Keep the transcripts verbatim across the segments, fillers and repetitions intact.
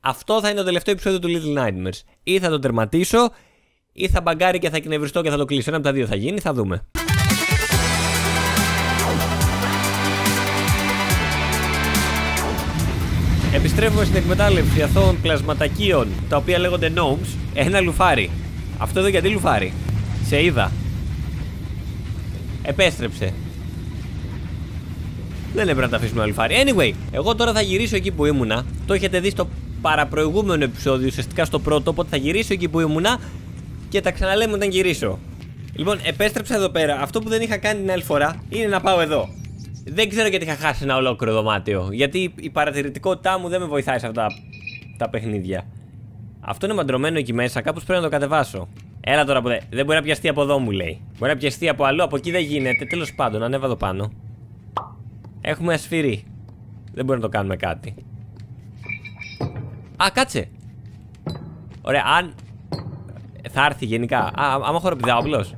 αυτό θα είναι το τελευταίο επεισόδιο του Little Nightmares. Ή θα το τερματίσω, ή θα μπαγκάρει και θα εκνευριστώ και θα το κλείσω. Ένα από τα δύο θα γίνει, θα δούμε. Επιστρέφουμε στην εκμετάλλευση αθώων πλασματακίων, τα οποία λέγονται gnomes. Ένα λουφάρι. Αυτό εδώ γιατί λουφάρι? Σε είδα. Επέστρεψε. Δεν έπρεπε να τα αφήσουμε αλφάρι. Anyway, εγώ τώρα θα γυρίσω εκεί που ήμουνα. Το έχετε δει στο παραπροηγούμενο επεισόδιο, ουσιαστικά στο πρώτο. Οπότε θα γυρίσω εκεί που ήμουνα και τα ξαναλέμε όταν γυρίσω. Λοιπόν, επέστρεψα εδώ πέρα. Αυτό που δεν είχα κάνει την άλλη φορά είναι να πάω εδώ. Δεν ξέρω γιατί είχα χάσει ένα ολόκληρο δωμάτιο. Γιατί η παρατηρητικότητά μου δεν με βοηθάει σε αυτά τα παιχνίδια. Αυτό είναι μαντρωμένο εκεί μέσα. Κάπως πρέπει να το κατεβάσω. Έλα τώρα, ποτέ. Δεν μπορεί να πιαστεί από εδώ, μου λέει. Μπορεί να πιαστεί από αλλού, από εκεί δεν γίνεται. Τέλος πάντων, ανέβα εδώ πάνω. Έχουμε ασφυρί. Δεν μπορεί να το κάνουμε κάτι. Α, κάτσε. Ωραία, αν. Θα έρθει γενικά. Α, άμα χοροπηδάω απλώς.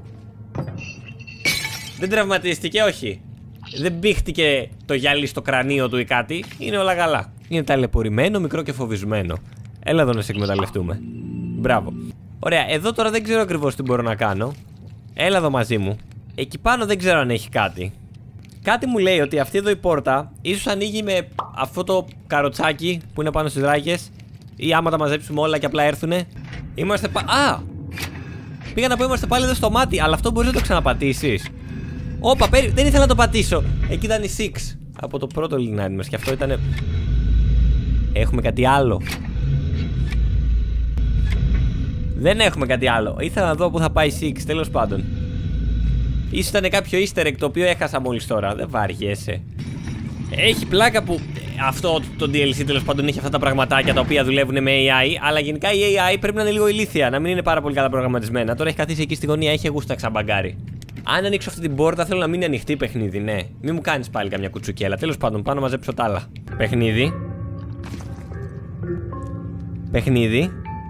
Δεν τραυματίστηκε, όχι. Δεν μπήχτηκε το γυαλί στο κρανίο του ή κάτι. Είναι όλα καλά. Είναι ταλαιπωρημένο, μικρό και φοβισμένο. Έλα εδώ να σε εκμεταλλευτούμε. Μπράβο. Ωραία, εδώ τώρα δεν ξέρω ακριβώς τι μπορώ να κάνω. Έλα εδώ μαζί μου. Εκεί πάνω δεν ξέρω αν έχει κάτι. Κάτι μου λέει ότι αυτή εδώ η πόρτα ίσως ανοίγει με αυτό το καροτσάκι που είναι πάνω στις ράγες. Ή άμα τα μαζέψουμε όλα και απλά έρθουνε. Είμαστε πα... Α! Πήγα να πω είμαστε πάλι εδώ στο μάτι, αλλά αυτό μπορείς να το ξαναπατήσεις. Όπα, περί... δεν ήθελα να το πατήσω. Εκεί ήταν η Six από το πρώτο Little Nightmares και αυτό ήταν. Έχουμε κάτι άλλο. Δεν έχουμε κάτι άλλο. Ήθελα να δω πού θα πάει η Six, τέλος πάντων. Ίσως ήταν κάποιο easter egg το οποίο έχασα μόλις τώρα. Δεν βαριέσαι. Έχει πλάκα που αυτό το ντι ελ σι τέλος πάντων έχει αυτά τα πραγματάκια τα οποία δουλεύουν με έι άι. Αλλά γενικά η έι άι πρέπει να είναι λίγο ηλίθια, να μην είναι πάρα πολύ καλά προγραμματισμένα. Τώρα έχει καθίσει εκεί στη γωνία, έχει γούστα ξαμπαγκάρι. Αν ανοίξω αυτή την πόρτα, θέλω να μείνει ανοιχτή παιχνίδι, ναι. Μην μου κάνεις πάλι καμιά κουτσουκέλα. Τέλος πάντων, πάω να μαζέψω τα άλλα. Παιχνίδι. Παιχνίδι.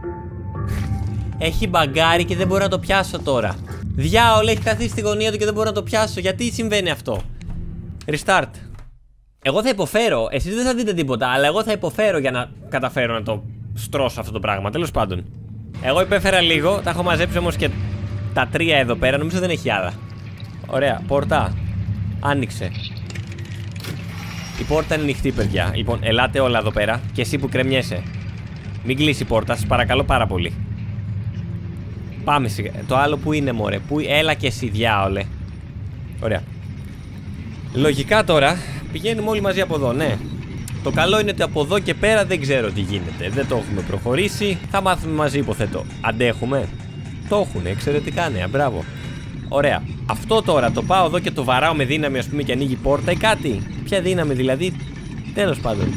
Έχει μπαγκάρι και δεν μπορώ να το πιάσω τώρα. Διάολο, έχει καθίσει στη γωνία του και δεν μπορώ να το πιάσω. Γιατί συμβαίνει αυτό? Restart. Εγώ θα υποφέρω. Εσείς δεν θα δείτε τίποτα, αλλά εγώ θα υποφέρω για να καταφέρω να το στρώσω αυτό το πράγμα. Τέλος πάντων. Εγώ υπέφερα λίγο, τα έχω μαζέψει όμως και τα τρία εδώ πέρα. Νομίζω δεν έχει άλλα. Ωραία, πόρτα. Άνοιξε. Η πόρτα είναι ανοιχτή, παιδιά. Λοιπόν, ελάτε όλα εδώ πέρα. Και εσύ που κρεμιέσαι. Μην κλείσει η πόρτα, σας παρακαλώ πάρα πολύ. Πάμε σιγά. Το άλλο που είναι, μωρέ. Που... Έλα και εσύ, διάολε. Ωραία. Λογικά τώρα πηγαίνουμε όλοι μαζί από εδώ, ναι. Το καλό είναι ότι από εδώ και πέρα δεν ξέρω τι γίνεται. Δεν το έχουμε προχωρήσει. Θα μάθουμε μαζί, υποθέτω. Αντέχουμε. Το έχουνε, εξαιρετικά νέα. Μπράβο. Ωραία. Αυτό τώρα το πάω εδώ και το βαράω με δύναμη, ας πούμε, και ανοίγει πόρτα ή κάτι. Ποια δύναμη δηλαδή? Τέλος πάντων.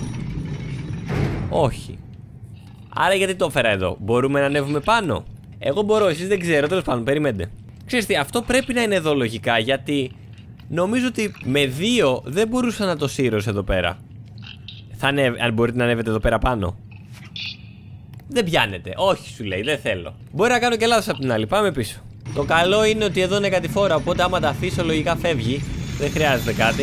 Όχι. Άρα γιατί το έφερα εδώ? Μπορούμε να ανέβουμε πάνω? Εγώ μπορώ, εσείς δεν ξέρω. Τέλος πάντων, περιμένετε. Ξέρεις τι, αυτό πρέπει να είναι εδώ λογικά, γιατί νομίζω ότι με δύο δεν μπορούσα να το σύρωσω εδώ πέρα. Θα ανέβ... Αν μπορείτε να ανέβετε εδώ πέρα πάνω. Δεν πιάνετε. Όχι, σου λέει, δεν θέλω. Μπορεί να κάνω και λάθος απ' την άλλη. Πάμε πίσω. Το καλό είναι ότι εδώ είναι κατηφόρα, οπότε άμα τα αφήσω λογικά φεύγει. Δεν χρειάζεται κάτι.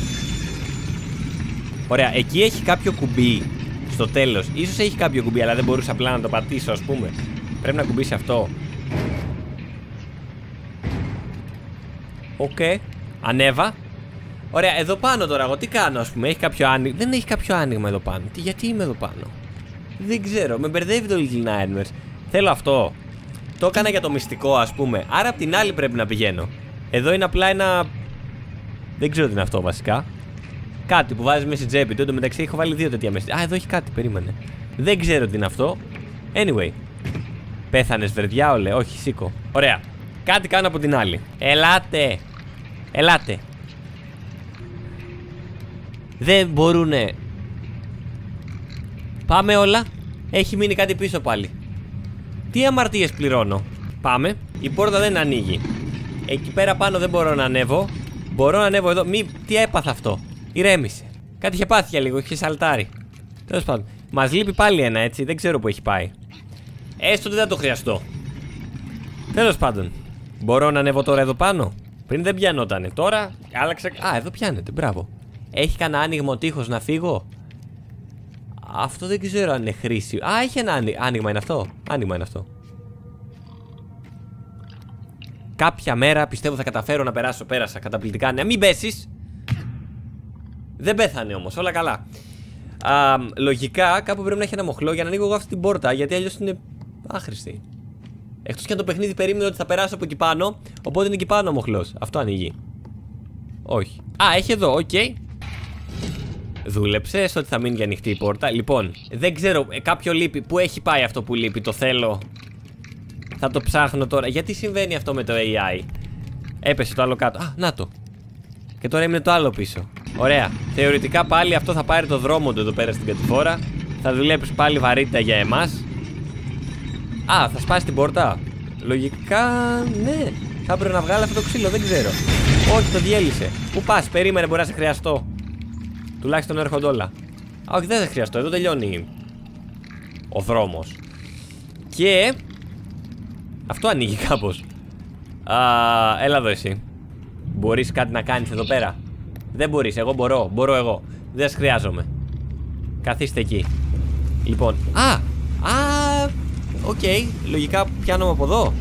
Ωραία, εκεί έχει κάποιο κουμπί. Στο τέλος. Ίσως έχει κάποιο κουμπί, αλλά δεν μπορούσα απλά να το πατήσω, ας πούμε. Πρέπει να κουμπίσει αυτό. Οκ. Okay. Ανέβα. Ωραία, εδώ πάνω τώρα εγώ τι κάνω, ας πούμε? Έχει κάποιο άνοιγμα? Δεν έχει κάποιο άνοιγμα εδώ πάνω. Τι, γιατί είμαι εδώ πάνω? Δεν ξέρω, με μπερδεύει το Little Nightmares. Θέλω αυτό. Το έκανα για το μυστικό, ας πούμε. Άρα απ' την άλλη πρέπει να πηγαίνω. Εδώ είναι απλά ένα... Δεν ξέρω τι είναι αυτό βασικά. Κάτι που βάζει μέσα στην τσέπη του. Εν τω μεταξύ έχω βάλει δύο τέτοια μέσα. Α, εδώ έχει κάτι, περίμενε. Δεν ξέρω τι είναι αυτό. Anyway. Πέθανες, βερδιά, όλε. Όχι, σήκω. Ωραία. Κάτι κάνω από την άλλη. Ελάτε. Ελάτε. Δεν μπορούνε. Πάμε όλα. Έχει μείνει κάτι πίσω πάλι. Τι αμαρτίες πληρώνω? Πάμε. Η πόρτα δεν ανοίγει. Εκεί πέρα πάνω δεν μπορώ να ανέβω. Μπορώ να ανέβω εδώ. Μη, τι έπαθα αυτό? Ηρέμησε. Κάτι είχε πάθει για λίγο, είχε σαλτάρει. Τέλος πάντων. Μας λείπει πάλι ένα, έτσι. Δεν ξέρω που έχει πάει. Έστω ότι δεν το χρειαστώ. Τέλος πάντων. Μπορώ να ανέβω τώρα εδώ πάνω? Πριν δεν πιανότανε. Τώρα άλλαξε. Α, εδώ πιάνεται. Μπράβο. Έχει κανένα άνοιγμα ο τείχος να φύγω? Αυτό δεν ξέρω αν είναι χρήσιμο. Α, έχει ένα άνοιγμα, είναι αυτό. Άνοιγμα είναι αυτό. Κάποια μέρα πιστεύω θα καταφέρω να περάσω. Πέρασα καταπληκτικά. Ναι, μην πέσεις. Δεν πέθανε όμως, όλα καλά. Α, λογικά κάπου πρέπει να έχει ένα μοχλό για να ανοίγω εγώ αυτή την πόρτα. Γιατί αλλιώς είναι άχρηστη. Εκτός και αν το παιχνίδι περίμενε ότι θα περάσω από εκεί πάνω. Οπότε είναι εκεί πάνω ο μοχλός. Αυτό ανοίγει. Όχι. Α, έχει εδώ, οκ. Okay. Δούλεψε ότι θα μείνει για ανοιχτή η πόρτα. Λοιπόν, δεν ξέρω, κάποιο λείπει. Πού έχει πάει αυτό που λείπει, το θέλω. Θα το ψάχνω τώρα. Γιατί συμβαίνει αυτό με το έι άι. Έπεσε το άλλο κάτω. Α, να το. Και τώρα έμεινε το άλλο πίσω. Ωραία. Θεωρητικά πάλι αυτό θα πάρει το δρόμο του εδώ πέρα στην κατηφόρα. Θα δουλέψει πάλι βαρύτητα για εμάς. Α, θα σπάσει την πόρτα. Λογικά, ναι. Θα έπρεπε να βγάλει αυτό το ξύλο, δεν ξέρω. Όχι, το διέλυσε. Πού πας, περίμενε, μπορεί να σε χρειαστώ. Τουλάχιστον έρχονται όλα. Α, όχι, δεν θα χρειαστώ. Εδώ τελειώνει ο δρόμος. Και αυτό ανοίγει κάπως. Α, έλα εδώ εσύ. Μπορείς κάτι να κάνεις εδώ πέρα? Δεν μπορείς, εγώ μπορώ. Μπορώ εγώ. Δεν σας χρειάζομαι. Καθίστε εκεί. Λοιπόν, α, α, οκ, okay. Λογικά πιάνομαι από εδώ.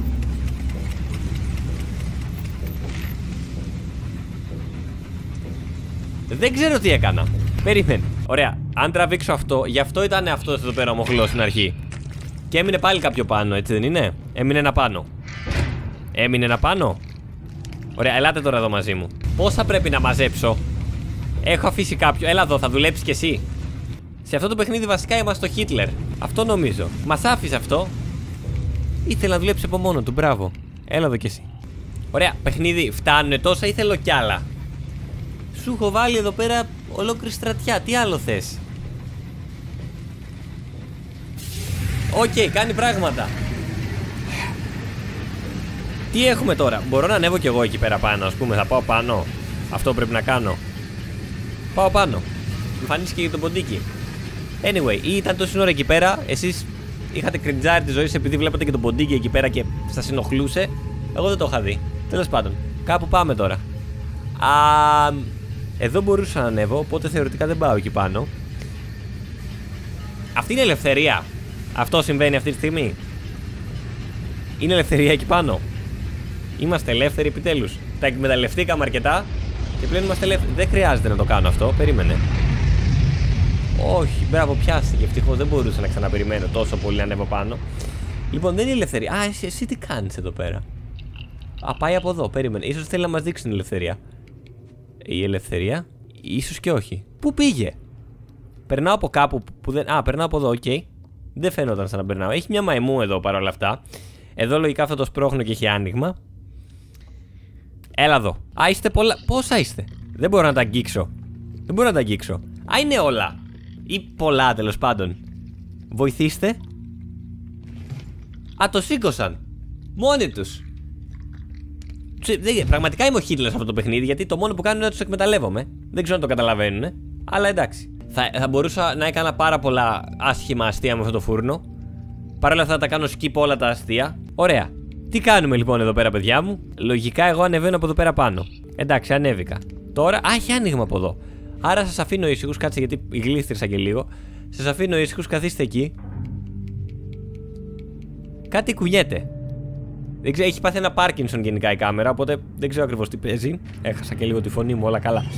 Δεν ξέρω τι έκανα. Περίμενε. Ωραία. Αν τραβήξω αυτό, γι' αυτό ήταν αυτό εδώ πέρα ο μοχλός στην αρχή. Και έμεινε πάλι κάποιο πάνω, έτσι δεν είναι? Έμεινε ένα πάνω. Έμεινε ένα πάνω. Ωραία, ελάτε τώρα εδώ μαζί μου. Πόσα πρέπει να μαζέψω? Έχω αφήσει κάποιο. Έλα εδώ, θα δουλέψεις κι εσύ. Σε αυτό το παιχνίδι βασικά είμαστε ο Χίτλερ. Αυτό νομίζω. Μας άφησε αυτό. Ήθελε να δουλέψει από μόνο του, μπράβο. Έλα εδώ κι εσύ. Ωραία, παιχνίδι, φτάνουνε τόσα ή θέλω κι άλλα? Σου έχω βάλει εδώ πέρα ολόκληρη στρατιά. Τι άλλο θες? Οκ, okay, κάνει πράγματα. Τι έχουμε τώρα? Μπορώ να ανέβω κι εγώ εκεί πέρα πάνω, ας πούμε. Θα πάω πάνω. Αυτό πρέπει να κάνω. Πάω πάνω. Εμφανίστηκε και το ποντίκι. Anyway, ή ήταν τόση ώρα εκεί πέρα. Εσείς είχατε κριτζάρει τη ζωή σας επειδή βλέπατε και το ποντίκι εκεί πέρα και σας ενοχλούσε. Εγώ δεν το είχα δει. Τέλος πάντων, κάπου πάμε τώρα. Α, εδώ μπορούσα να ανέβω, οπότε θεωρητικά δεν πάω εκεί πάνω. Αυτή είναι ελευθερία. Αυτό συμβαίνει αυτή τη στιγμή. Είναι ελευθερία εκεί πάνω. Είμαστε ελεύθεροι επιτέλους. Τα εκμεταλλευτήκαμε αρκετά και πλέον είμαστε ελεύθεροι. Δεν χρειάζεται να το κάνω αυτό, περίμενε. Όχι, μπράβο, πιάστηκε. Ευτυχώς δεν μπορούσα να ξαναπεριμένω τόσο πολύ να ανέβω πάνω. Λοιπόν, δεν είναι ελευθερία. Α, εσύ, εσύ τι κάνεις εδώ πέρα? Α, πάει από εδώ, περίμενε. Ίσως θέλει να μας δείξει την ελευθερία. Η ελευθερία, ίσως και όχι. Πού πήγε? Περνάω από κάπου που δεν. Α, περνάω από εδώ, οκ. Okay. Δεν φαίνονταν σαν να περνάω. Έχει μια μαϊμού εδώ παρόλα αυτά. Εδώ λογικά αυτό το σπρώχνω και έχει άνοιγμα. Έλα εδώ. Α, είστε πολλά. Πόσα είστε? Δεν μπορώ να τα αγγίξω. Δεν μπορώ να τα αγγίξω. Α, είναι όλα. Ή πολλά τέλος πάντων. Βοηθήστε. Α, το σήκωσαν. Μόνοι τους. Πραγματικά είμαι ο Χίτλερ σε αυτό το παιχνίδι, γιατί το μόνο που κάνουν είναι να τους εκμεταλλεύομαι. Δεν ξέρω αν το καταλαβαίνουν, αλλά εντάξει. Θα, θα μπορούσα να έκανα πάρα πολλά άσχημα αστεία με αυτό το φούρνο. Παρ' όλα αυτά θα τα κάνω skip όλα τα αστεία. Ωραία. Τι κάνουμε λοιπόν εδώ πέρα, παιδιά μου? Λογικά εγώ ανεβαίνω από εδώ πέρα πάνω. Εντάξει, ανέβηκα. Τώρα, α, έχει άνοιγμα από εδώ. Άρα σας αφήνω ήσυχους, κάτσε γιατί γλίστρισα και λίγο. Σας αφήνω ήσυχους, καθίστε εκεί. Κάτι κουνιέται. Δεν ξέρω, έχει πάθει ένα Πάρκινσον γενικά η κάμερα, οπότε δεν ξέρω ακριβώς τι παίζει. Έχασα και λίγο τη φωνή μου, όλα καλά.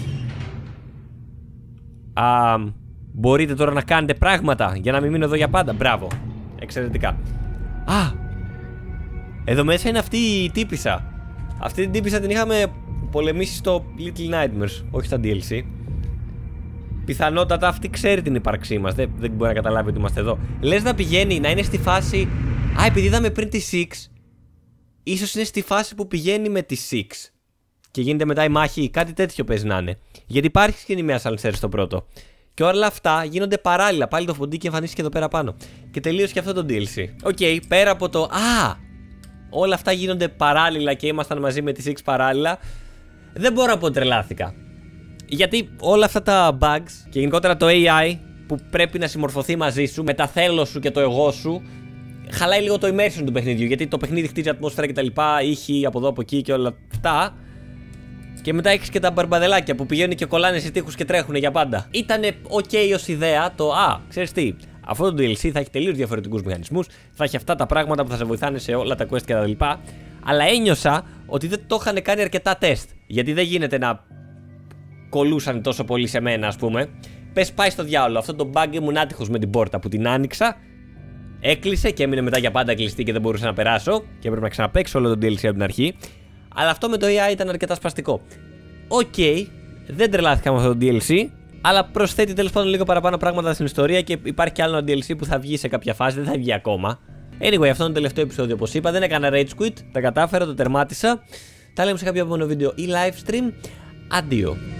Α, μπορείτε τώρα να κάνετε πράγματα για να μην μείνω εδώ για πάντα. Μπράβο. Εξαιρετικά. Α! Εδώ μέσα είναι αυτή η τύπισσα. Αυτή την τύπισσα την είχαμε πολεμήσει στο Little Nightmares, όχι στα ντι ελ σι. Πιθανότατα αυτή ξέρει την ύπαρξή μας. Δεν, δεν μπορεί να καταλάβει ότι είμαστε εδώ. Λες να πηγαίνει, να είναι στη φάση. Α, επειδή είδαμε πριν τη Six, ίσως είναι στη φάση που πηγαίνει με τη Six και γίνεται μετά η μάχη. Κάτι τέτοιο παίζει να είναι. Γιατί υπάρχει σκηνή με ασανσέρ στο πρώτο. Και όλα αυτά γίνονται παράλληλα. Πάλι το φοντίκι εμφανίστηκε εδώ πέρα πάνω. Και τελείωσε και αυτό το ντι ελ σι. Οκ, okay, πέρα από το. Α! Όλα αυτά γίνονται παράλληλα και ήμασταν μαζί με τη Six παράλληλα. Δεν μπορώ να πω τρελάθηκα. Γιατί όλα αυτά τα bugs και γενικότερα το έι άι που πρέπει να συμμορφωθεί μαζί σου με τα θέλω σου και το εγώ σου, χαλάει λίγο το immersion του παιχνιδιού. Γιατί το παιχνίδι χτίζει ατμόσφαιρα κτλ. Ήχη από εδώ από εκεί και όλα αυτά. Και μετά έχεις και τα μπαρμπαδελάκια που πηγαίνουν και κολλάνε σε τοίχους και τρέχουν για πάντα. Ήτανε ok ως ιδέα το α, ξέρεις τι, αυτό το ντι ελ σι θα έχει τελείως διαφορετικούς μηχανισμούς, θα έχει αυτά τα πράγματα που θα σε βοηθάνε σε όλα τα quest και τα λοιπά. Αλλά ένιωσα ότι δεν το είχαν κάνει αρκετά τεστ. Γιατί δεν γίνεται να κολούσαν τόσο πολύ σε μένα, ας πούμε. Πες πάει στο διάολο. Αυτό το bug ήμουν άτυχος με την πόρτα που την άνοιξα. Έκλεισε και έμεινε μετά για πάντα κλειστή και δεν μπορούσα να περάσω. Και έπρεπε να ξαναπαίξω όλο το ντι ελ σι από την αρχή. Αλλά αυτό με το έι άι ήταν αρκετά σπαστικό. Οκ, okay, δεν τρελάθηκα με αυτό το ντι ελ σι. Αλλά προσθέτει τέλος πάντων λίγο παραπάνω πράγματα στην ιστορία και υπάρχει κι άλλο ένα ντι ελ σι που θα βγει σε κάποια φάση, δεν θα βγει ακόμα. Anyway, αυτό είναι το τελευταίο επεισόδιο όπως είπα. Δεν έκανα rage quit, τα κατάφερα, το τερμάτισα. Τα λέμε σε κάποιο επόμενο βίντεο ή live stream. Αντίο.